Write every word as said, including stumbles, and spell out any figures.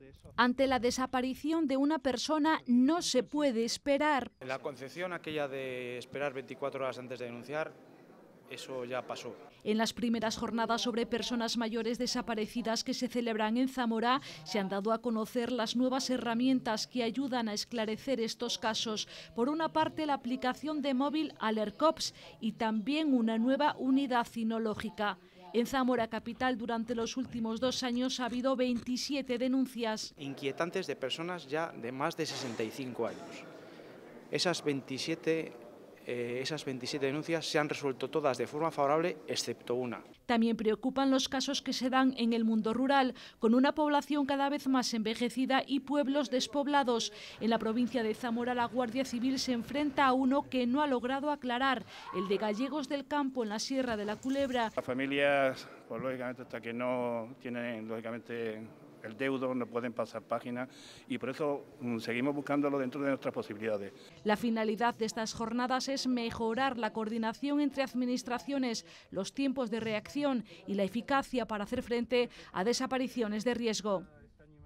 Ante la desaparición de una persona no se puede esperar. La concepción aquella de esperar veinticuatro horas antes de denunciar, eso ya pasó. En las primeras jornadas sobre personas mayores desaparecidas que se celebran en Zamora, se han dado a conocer las nuevas herramientas que ayudan a esclarecer estos casos. Por una parte, la aplicación de móvil AlertCops y también una nueva unidad cinológica. En Zamora capital, durante los últimos dos años ha habido veintisiete denuncias. Inquietantes de personas ya de más de sesenta y cinco años. Esas veintisiete Eh, esas veintisiete denuncias se han resuelto todas de forma favorable, excepto una. También preocupan los casos que se dan en el mundo rural, con una población cada vez más envejecida y pueblos despoblados. En la provincia de Zamora, la Guardia Civil se enfrenta a uno que no ha logrado aclarar, el de Gallegos del Campo, en la Sierra de la Culebra. Las familias, pues lógicamente, hasta que no tienen, lógicamente, el deudo, no pueden pasar páginas y por eso mm, seguimos buscándolo dentro de nuestras posibilidades. La finalidad de estas jornadas es mejorar la coordinación entre administraciones, los tiempos de reacción y la eficacia para hacer frente a desapariciones de riesgo.